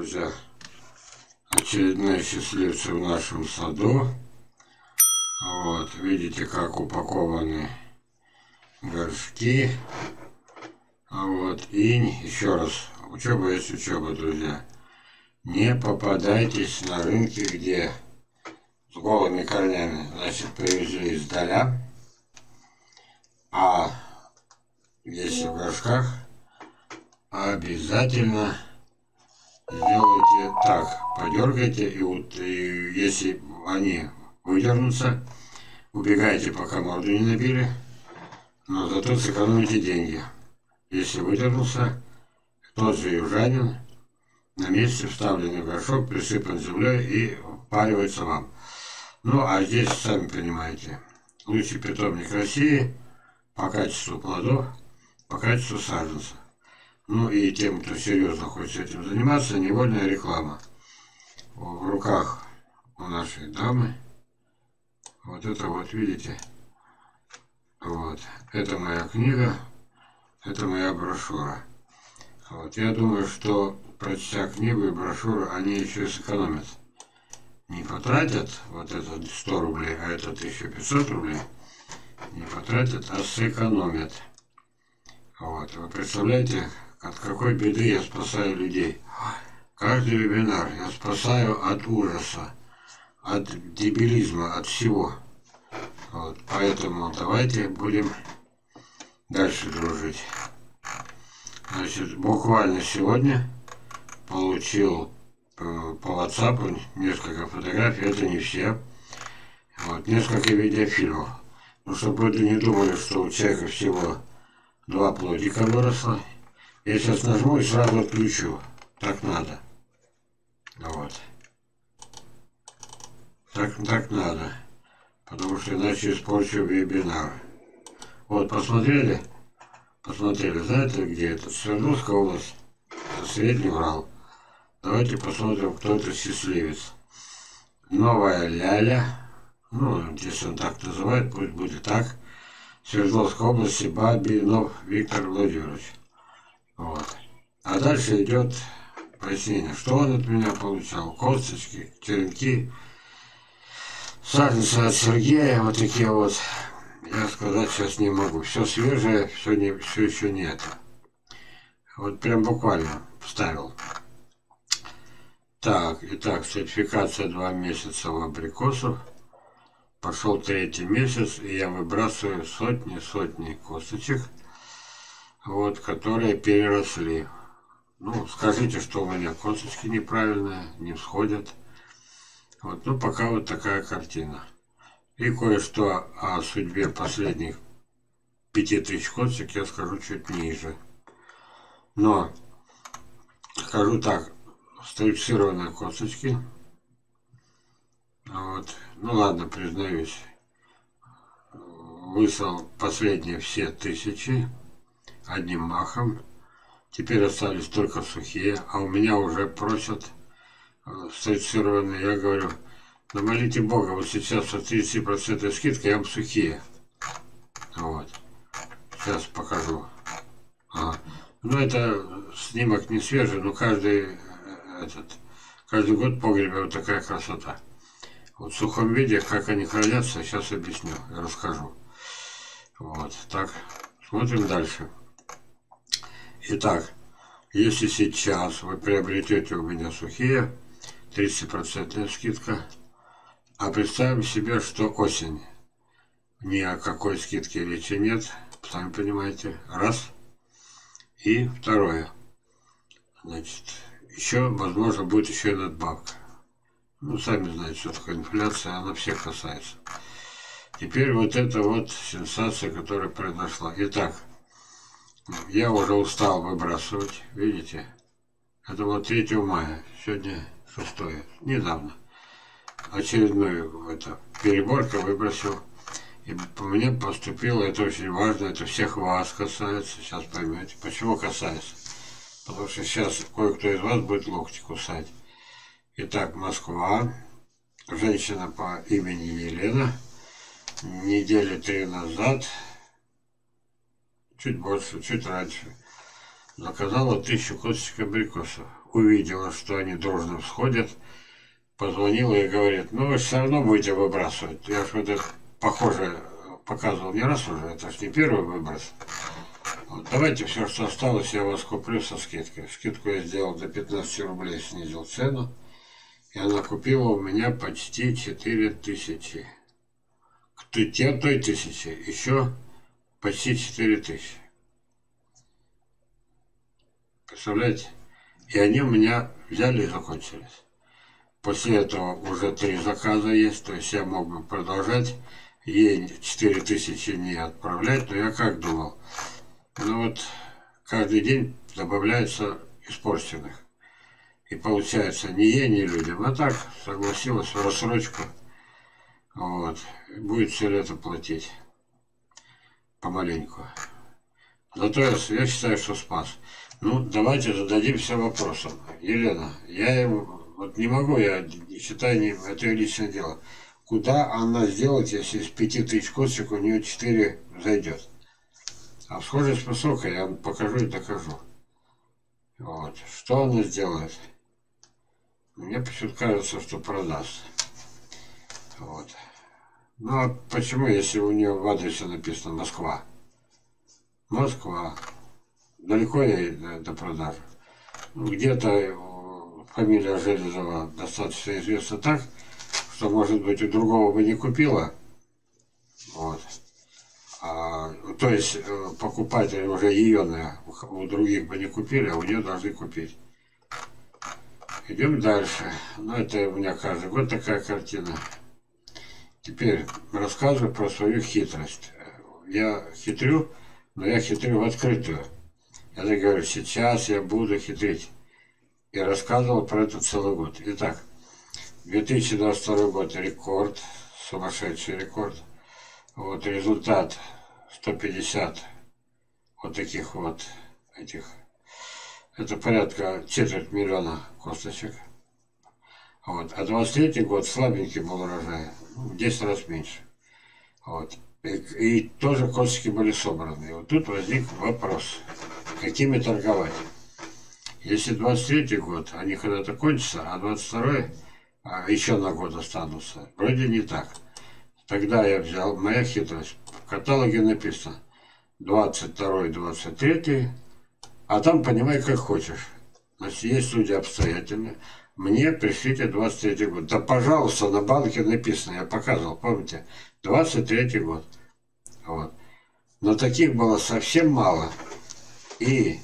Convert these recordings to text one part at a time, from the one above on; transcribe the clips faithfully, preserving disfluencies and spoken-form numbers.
Друзья, очередные счастливцы в нашем саду. Вот, видите, как упакованы горшки. Вот, и еще раз, учеба есть учеба, друзья. Не попадайтесь на рынки, где с голыми корнями, значит, привезли издаля. А если в горшках, обязательно сделайте так, подергайте, и, вот, и если они выдернутся, убегайте, пока морду не набили, но зато сэкономите деньги. Если выдернулся, тот же южанин на месте вставленный в горшок, присыпан землей и впаривается вам. Ну, а здесь, сами понимаете, лучший питомник России по качеству плодов, по качеству саженца. Ну и тем, кто серьезно хочет этим заниматься, невольная реклама. В руках у нашей дамы. Вот это вот, видите? Вот. Это моя книга, это моя брошюра. Вот. Я думаю, что, прочтя книгу и брошюру, они еще и сэкономят. Не потратят вот это сто рублей, а это тысяча пятьсот рублей. Не потратят, а сэкономят. Вот. Вы представляете, от какой беды я спасаю людей? Каждый вебинар я спасаю от ужаса, от дебилизма, от всего. Вот. Поэтому давайте будем дальше дружить. Значит, буквально сегодня получил по WhatsApp несколько фотографий, это не все. Вот. Несколько видеофильмов. Ну, чтобы люди не думали, что у человека всего два плодика выросло. Я сейчас нажму и сразу отключу. Так надо. Вот. Так, так надо. Потому что иначе испорчу вебинар. Вот, посмотрели? Посмотрели. Знаете, где это? Свердловская область. Это Средний Урал. Давайте посмотрим, кто это счастливец. Новая Ляля. Ну, если он так называет, пусть будет так. Свердловской области Бабинов Виктор Владимирович. Вот. А дальше идет пояснение, что он от меня получал. Косточки, черенки, саженцы от Сергея, вот такие вот. Я сказать сейчас не могу. Все свежее, все, не, все еще нет. Вот прям буквально вставил. Так, итак, сертификация два месяца у абрикосов. Пошел третий месяц, и я выбрасываю сотни-сотни косточек, вот, которые переросли. Ну, скажите, что у меня косточки неправильные, не всходят. Вот, ну, пока вот такая картина. И кое-что о судьбе последних пяти тысяч косточек я скажу чуть ниже. Но, скажу так, стерилизированные косточки. Вот. Ну ладно, признаюсь. Высыл последние все тысячи одним махом. Теперь остались только сухие, а у меня уже просят стерилизированные. Я говорю, да молите Бога, вот сейчас со тридцать процентов скидка, я вам сухие. Вот. Сейчас покажу. Ага. Ну это снимок не свежий, но каждый, этот, каждый год в погребе вот такая красота. Вот в сухом виде, как они хранятся, сейчас объясню, расскажу. Вот, так, смотрим дальше. Итак, если сейчас вы приобретете у меня сухие, тридцать процентов скидка, а представим себе, что осень, ни о какой скидке речи нет, сами понимаете, раз. И второе, значит, еще, возможно, будет еще и надбавка. Ну, сами знаете, что такое инфляция, она всех касается. Теперь вот эта вот сенсация, которая произошла. Итак, я уже устал выбрасывать, видите? Это вот третьего мая, сегодня шестое, недавно. Очередную это, переборку выбросил. И по мне поступило, это очень важно, это всех вас касается, сейчас поймете. Почему касается? Потому что сейчас кое-кто из вас будет локти кусать. Итак, Москва, женщина по имени Елена, недели три назад, чуть больше, чуть раньше, заказала тысячу косточек абрикосов. увидела, что они дружно всходят, позвонила и говорит: ну вы все равно будете выбрасывать. Я же вот это похоже показывал не раз уже, это же не первый выброс. Вот, давайте все, что осталось, я вас куплю со скидкой. Скидку я сделал до пятнадцати рублей, снизил цену. И она купила у меня почти четыре тысячи. К те той тысячи еще почти четыре тысячи. Представляете? И они у меня взяли и закончились. После этого уже три заказа есть, то есть я мог бы продолжать. Ей четыре тысячи не отправлять, но я как думал? Ну вот, каждый день добавляется испорченных. И получается, ни ей, ни людям. А так, согласилась в рассрочку. Вот. Будет все лето платить. Помаленьку. Зато я, я считаю, что спас. Ну, давайте зададимся вопросом. Елена, я ему, вот не могу, я считаю, не, это ее личное дело. Куда она сделает, если из пяти тысяч косточек у нее четыре зайдет? А схожесть высокая, я вам покажу и докажу. Вот. Что она сделает? Мне почему-то кажется, что продаст. Вот. Ну а почему, если у нее в адресе написано Москва? Москва. Далеко ей до, до продажи. Где-то фамилия Железова достаточно известна так, что, может быть, у другого бы не купила. Вот. А, то есть покупатели уже ее у других бы не купили, а у нее должны купить. Идем дальше. Ну, это у меня каждый год такая картина. Теперь рассказываю про свою хитрость. Я хитрю, но я хитрю в открытую. Я так говорю, сейчас я буду хитрить. И рассказывал про это целый год. Итак, две тысячи двадцать второй год рекорд, сумасшедший рекорд. Вот результат сто пятьдесят вот таких вот этих. Это порядка четверть миллиона косточек. Вот. А двадцать третий год слабенький был урожай, в десять раз меньше. Вот. И, и тоже косточки были собраны. И вот тут возник вопрос, какими торговать. Если двадцать третий год, они когда-то кончатся, а двадцать второй а еще на год останутся. Вроде не так. Тогда я взял, моя хитрость, в каталоге написано двадцать второй двадцать третий, а там понимай как хочешь. Значит, есть люди обстоятельные. Мне пришлите двадцать третий год. Да, пожалуйста, на банке написано, я показывал, помните, двадцать третий год. Вот. Но таких было совсем мало. И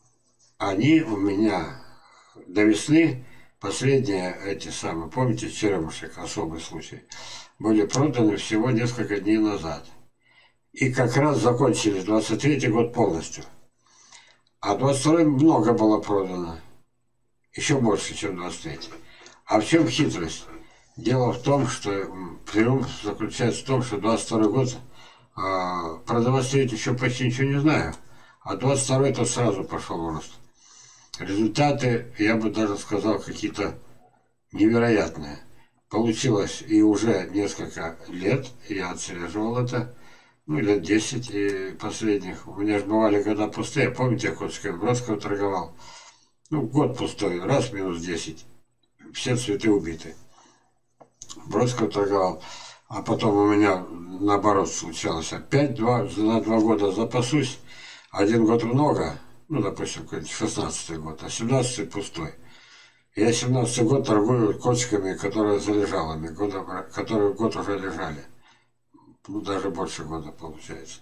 они у меня до весны, последние эти самые, помните, черемушек, особый случай, были проданы всего несколько дней назад. И как раз закончили двадцать третий год полностью. А двадцать второй много было продано. Еще больше, чем двадцать третий. А в чем хитрость? Дело в том, что триумф заключается в том, что двадцать второй год, а, про двадцать третий еще почти ничего не знаю, а двадцать второй то сразу пошел в рост. Результаты, я бы даже сказал, какие-то невероятные. Получилось и уже несколько лет, я отслеживал это, ну, лет десять и последних. У меня же бывали года пустые, помните, я косточкой Бродского торговал? Ну, год пустой, раз минус десять. Все цветы убиты. Бродского торговал. А потом у меня наоборот случалось. Опять два, на два года запасусь. Один год много. Ну, допустим, какой-нибудь шестнадцатый год. А семнадцатый пустой. Я семнадцатый год торгую косточками, которые за лежалами. Года, которые год уже лежали. Ну, даже больше года получается.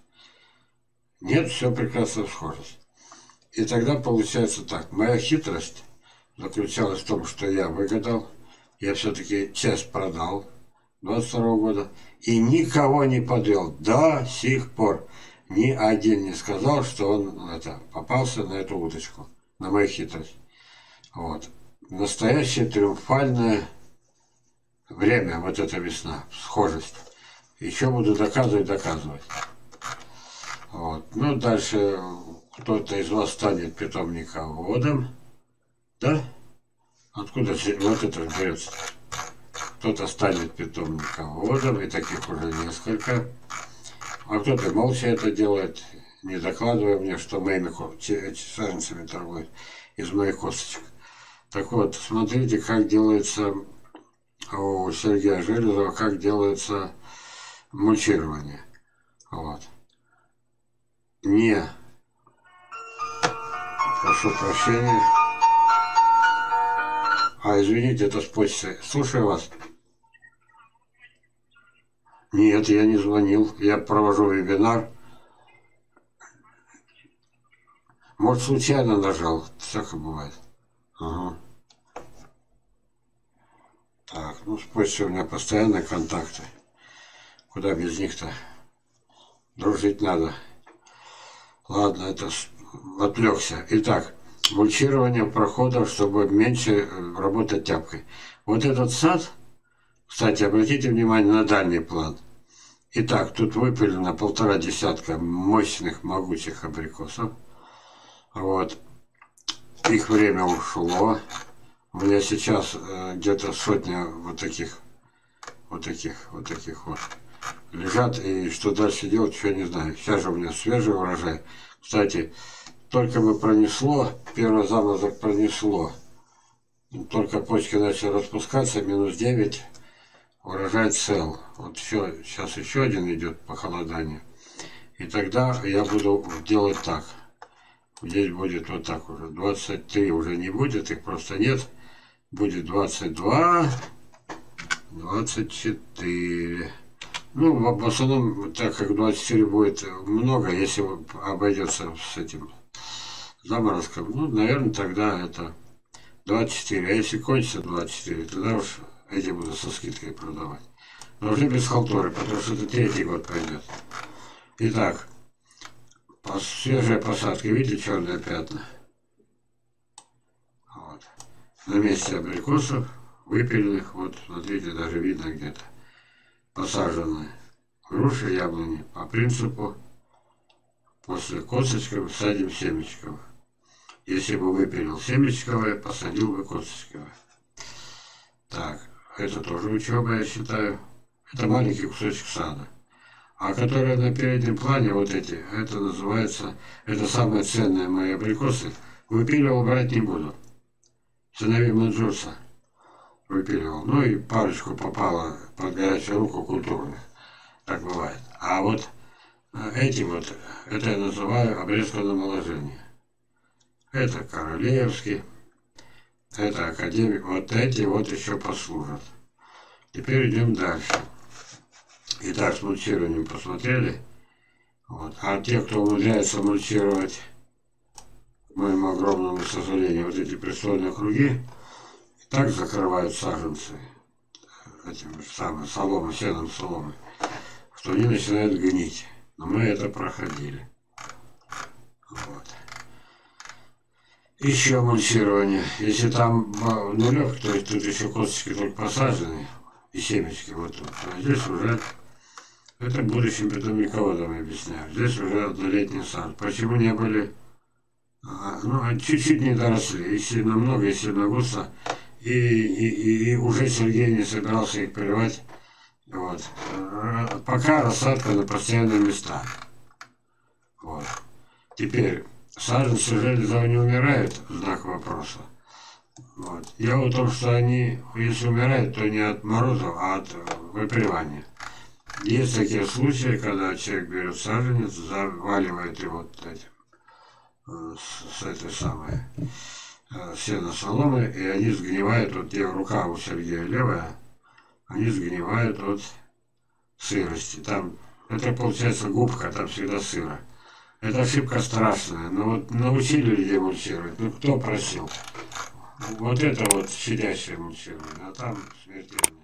Нет, все прекрасно схожесть. И тогда получается так. Моя хитрость заключалась в том, что я выгадал. Я все-таки часть продал двадцать второго года. И никого не подвел до сих пор. Ни один не сказал, что он это, попался на эту удочку. На мою хитрость. Вот. Настоящее триумфальное время, вот эта весна. Схожесть. Еще буду доказывать, доказывать. Вот. Ну, дальше кто-то из вас станет питомниководом. Да? Откуда вот это берется? Кто-то станет питомниководом, и таких уже несколько. А кто-то молча это делает, не докладывая мне, что моими саженцами торгует из моих косточек. Так вот, смотрите, как делается у Сергея Железова, как делается мульчирование. Вот. Не, прошу прощения. А, извините, это с почты. Слушаю вас. Нет, я не звонил. Я провожу вебинар. Может, случайно нажал. Всякое бывает. Ага. Так, ну с почтой у меня постоянные контакты. Куда без них-то? Дружить надо. Ладно, это отвлекся. Итак, мульчирование проходов, чтобы меньше работать тяпкой. Вот этот сад, кстати, обратите внимание на дальний план. Итак, тут выпилено полтора десятка мощных, могучих абрикосов. Вот. Их время ушло. У меня сейчас э, где-то сотня вот таких, вот таких, вот таких вот лежат. И что дальше делать, еще не знаю. Сейчас же у меня свежий урожай. Кстати, только бы пронесло, первый заморозок пронесло. Только почки начали распускаться, минус девять, урожай цел. Вот еще, сейчас еще один идет похолодание. И тогда я буду делать так. Здесь будет вот так уже. двадцать три уже не будет, их просто нет. Будет двадцать два, двадцать четыре. Ну, в, в основном, так как двадцать четыре будет много, если обойдется с этим заморозком, ну, наверное, тогда это двадцать четыре. А если кончится двадцать четыре, тогда уж эти буду со скидкой продавать. Но уже без халтуры, потому что это третий год пойдет. Итак, свежая посадка, видите, черные пятна? Вот. На месте абрикосов, выпиленных, вот, смотрите, даже видно где-то. Посажены груши, яблони по принципу после косточков садим семечковых. Если бы выпилил семечковое, посадил бы косточковое. Так, это тоже учеба, я считаю. Это маленький кусочек сада. А которые на переднем плане, вот эти, это называется, это самые ценные мои абрикосы. Выпиливал, брать не буду. Сыновей Манджурса выпиливал. Ну и парочку попало под горячую руку культурных. Так бывает. А вот эти вот, это я называю обрезка намоложения. Это королевский, это академик. Вот эти вот еще послужат. Теперь идем дальше. Итак, с мульчированием посмотрели. Вот. А те, кто умудряется мульчировать, к моему огромному сожалению, вот эти престольные круги, так закрывают саженцы этим самым соломой, сеном соломой, что они начинают гнить. Но мы это проходили. Вот. Еще мульчирование. Если там нулевка, то есть тут еще косточки только посажены, и семечки вот тут, а здесь уже, это будущим питомниководам объясняю, здесь уже однолетний сад. Почему не были, ну, чуть-чуть не доросли, если намного, если на густо, и, и, и, и уже Сергей не собирался их поливать. Вот. Пока рассадка на постоянные места. Вот. Теперь, саженцы Железова не умирают, знак вопроса. Вот. Дело в том, что они, если умирают, то не от морозов, а от выпривания. Есть такие случаи, когда человек берет саженец, заваливает его вот этим, с, с этой самой сено-соломы, и они сгнивают, вот где рука у Сергея левая, они сгнивают от сырости. Там, это получается губка, там всегда сыро. Это ошибка страшная, но вот научили людей мульчировать, ну кто просил? Вот это вот щадящее мульчирование, а там смертельное.